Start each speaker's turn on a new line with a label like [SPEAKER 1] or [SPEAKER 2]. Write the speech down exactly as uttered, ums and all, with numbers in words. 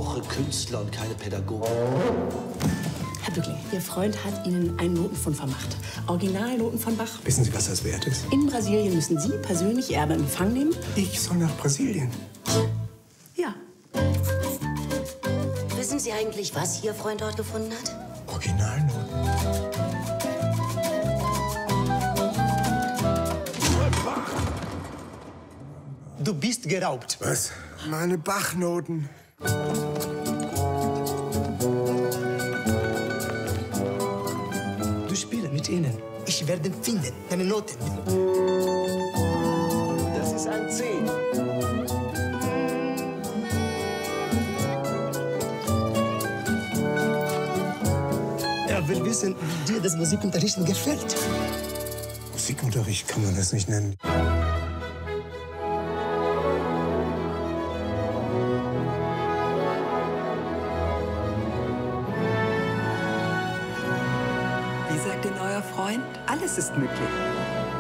[SPEAKER 1] brauche Künstler und keine Pädagogen.
[SPEAKER 2] Herr Bückling, Ihr Freund hat Ihnen einen Notenfund vermacht. Originalnoten von Bach.
[SPEAKER 3] Wissen Sie, was das wert ist?
[SPEAKER 2] In Brasilien müssen Sie persönlich Erbe in Empfang nehmen.
[SPEAKER 3] Ich soll nach Brasilien.
[SPEAKER 2] Ja.
[SPEAKER 4] Wissen Sie eigentlich, was Ihr Freund dort gefunden hat?
[SPEAKER 3] Originalnoten.
[SPEAKER 5] Du bist geraubt.
[SPEAKER 3] Was? Meine Bachnoten.
[SPEAKER 5] Du spielst mit ihnen. Ich werde finden, deine Noten.
[SPEAKER 1] Das ist ein C.
[SPEAKER 5] Er will wissen, wie dir das Musikunterrichten gefällt.
[SPEAKER 3] Musikunterricht kann man das nicht nennen.
[SPEAKER 6] Wie sagt denn euer Freund? Alles ist möglich.